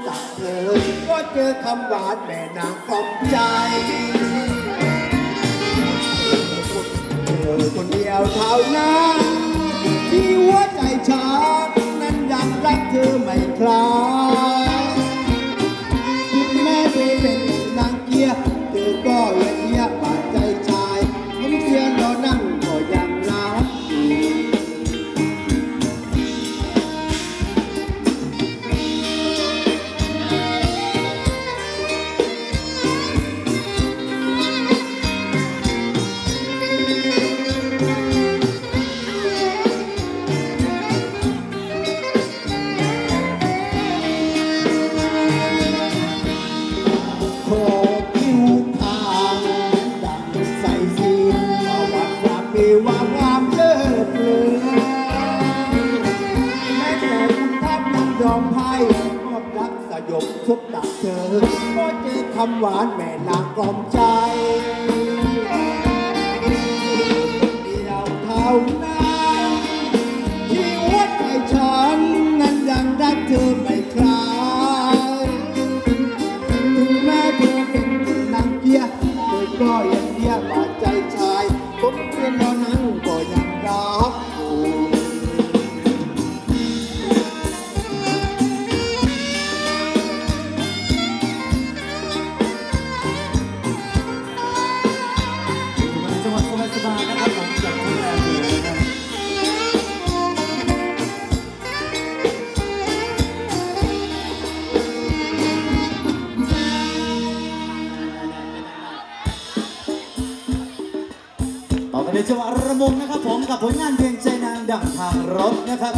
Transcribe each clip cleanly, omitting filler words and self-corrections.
ตักเธอก็เจอคำหวานแม่นางกล่อมใจเธอคนเดียวเท่านั้นที่หัวใจฉันนั้นยังรักเธอไม่คลายถึงแม้เธอเป็นนางเกียร์เธอก็ยังเยียบาดใจชายผมเสียรอนั่งก็ยังรักทุกตักเธอก็เจอคำหวานแม่นางกล่อมใจเดียวเท่านั้นที่หัวใจฉันนั้นยังรักเธอไม่คลายถึงแม้เธอเป็นนางเกียร์เธอก็ยังเดียบาดใจชายผมเพียงเท่านั้นก็ยังรักในจังหวะระมงนะครับผมกับผลงานเพลงใจนางดั่งทางรถนะครับ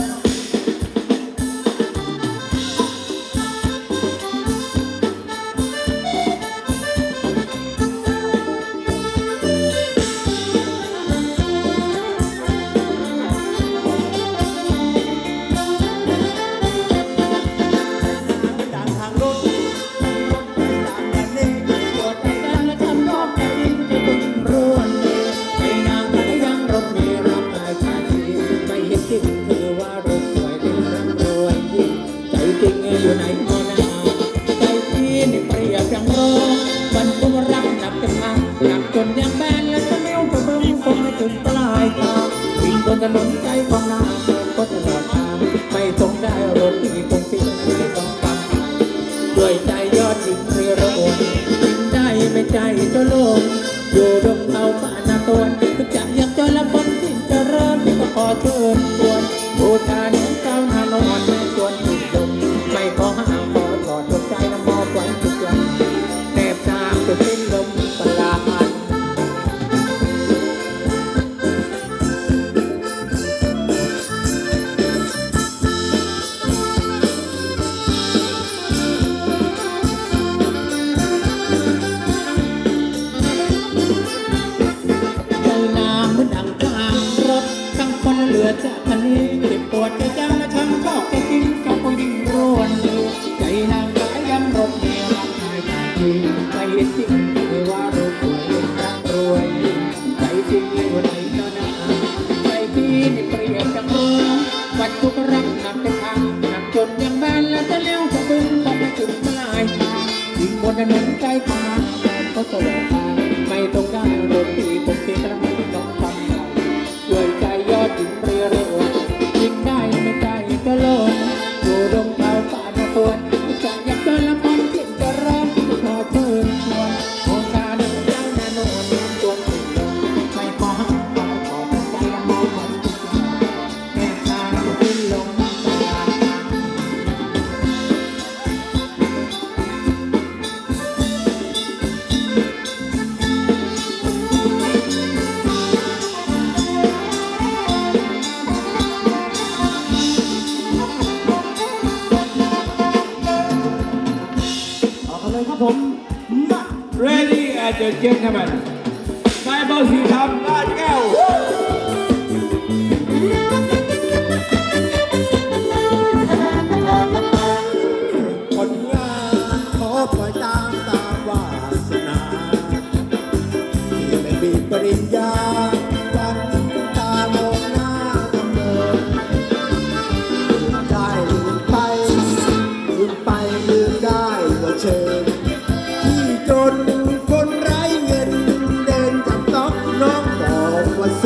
อยู่ไหนก็นาใจพี่นี่เปรียบอย่างโรมันก็รักหนักกันมาหนักจนยังแบนและจะเลี้ยวกระเบื้องคงไม่ถึงปลายทางวิ่งบนถนนใจของนาก็ตลอดทางไม่ตรงได้รถที่คงทิ้งไม่ต้องฟังด้วยใจยอดหญิงเรือระบยิ่งได้ไม่ใจจะลงอยู่ดงเอาป่านาตวนคือจะอยากเจอละคนที่จะเริ่มก็ขอเชิญชวนบูชาเนื้อเจ้านานอนแม่ชวนติดลมไม่ขอห้ามขอถอดดวงใจน้ำมอบไว้ทุกอย่างแนบตามจนสิ้นลมปราณใจนางเหมือนดังกลางรถทั้งคนเหลือจะทันนี้เจ็บปวดใจจังและทั้งชอบใจจริงกับผู้หญิงร้วนใจนางร้ายยันรถเมียรักชายตาดีไม่เห็นจริงไม่ว่ารูปสวยร่างรวยใจจริงอยู่ไหนก็นาใจพี่นี่เปรียบจังเรือวันทุกรักหนักเป็นทางหนักจนยังแบนและจะเลี้ยวจะบึ้งคงไม่ถึงปลายทางยิ่งบนถนนใจของนางก็ตลอดทางไม่ต้องได้รถตีผมตีกระมังต้องฟังด้วยใจยอดหญิงเรือระวนยิ่งได้ไม่ใจจะลงอยู่ดงเท้าป่านาตวนจะอยากเจอละคนที่จะเริ่มขอเชิญชวนโอกาสเดินเจ้านานนจวนถึงลงไม่ขอห้ามขอใจมองมันแม่ตาขึ้นลงผมมา Ready at the gentleman นายเบาสีทำลาดแก้วผลงานขอปล่อยตามวาสนาที่ไม่มีปริญญาวันตามองหน้าเสมอได้ลืมไปลืมได้เชิญที่จนคนไร้เงินเดินจับต๊อกน้องบอกว่าโส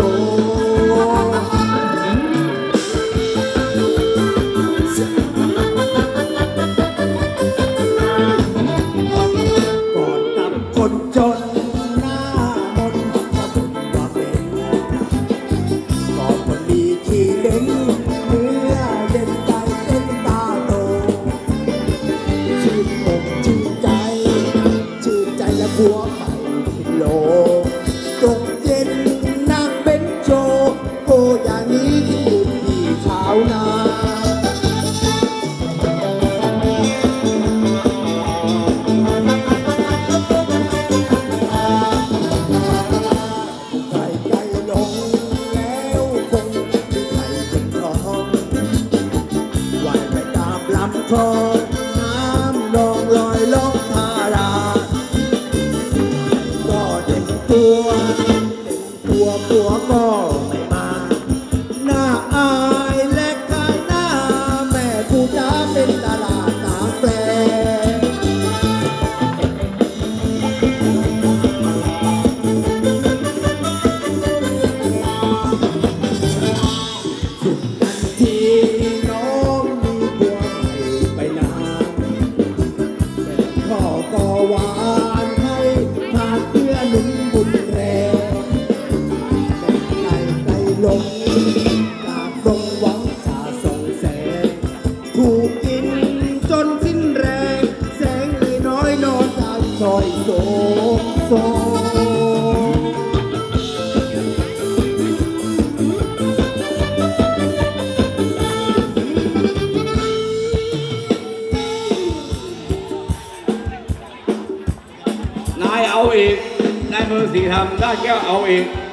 ก่อนกับคนจนหน้ามนต์จะพูดว่าเป็นก่อนคนดีที่เด่นเมื่อเด่นใจเต้นตาโตชื่นอกชื่นใจและบัวไปพิโลตกเย็นนั่งเป็นโจโออย่างนี้ที่บุญที่ชาวนาใครใจลงแล้วคงมีใครเป็นทองว่ายไปตามลำคลองน้ำนองลอยล่องทาราก็เต็มตัวผัวก็ไม่มาหน้าอายและข้างหน้าแม่ผู้จ้าเป็นตลาดกาแฟที่น้องมีผัวใหม่ไปนานแม่พ่อก็หวานให้ผ่านเพื่อหนุนบุญแรงแม่ไก่ลงกราบตรงหวังจะส่งแสงถูกกินจนสิ้นแรงแสงเลยน้อยนอนตามซอยโซนายเอาอีกนายเบอร์สี่ทำได้แก้วเอาอีก